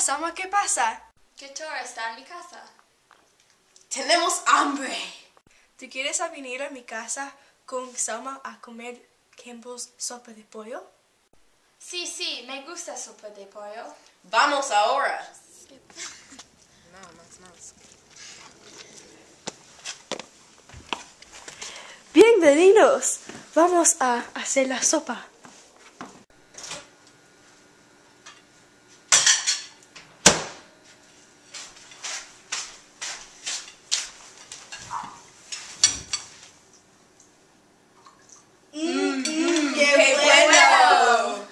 Selma, ¿qué pasa? Keturah está en mi casa. Tenemos hambre. ¿Tú quieres venir a mi casa con Selma a comer Campbell's sopa de pollo? Sí, me gusta sopa de pollo. Vamos ahora. Bienvenidos. Vamos a hacer la sopa. ¡Qué bueno!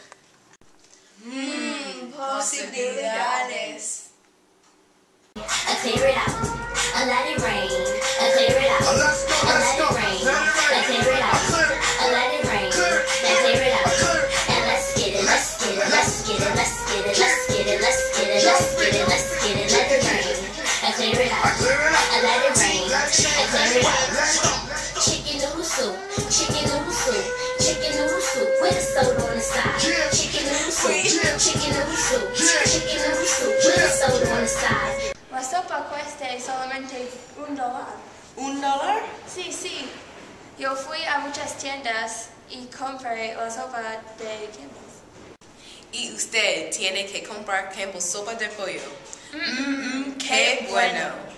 Posibilidades. I clear it out, I let it rain. I clear it out, I let it rain. I clear it out, I let it rain. I clear it out, and let's get it, let's get it, let's get it, let's get it, let's get it, let's get it, let's get it, let's get it, let it rain. I clear it out, I let it rain. I clear it out. Chicken noodle soup, chicken noodle soup, chicken noodle soup with a soda on the side. Chicken noodle soup, chicken noodle soup, chicken noodle soup with a soda on the side. La sopa cuesta solamente $1. $1? Sí. Yo fui a muchas tiendas y compré la sopa de Campbell's. Y usted tiene que comprar Campbell's sopa de pollo. ¡Qué bueno!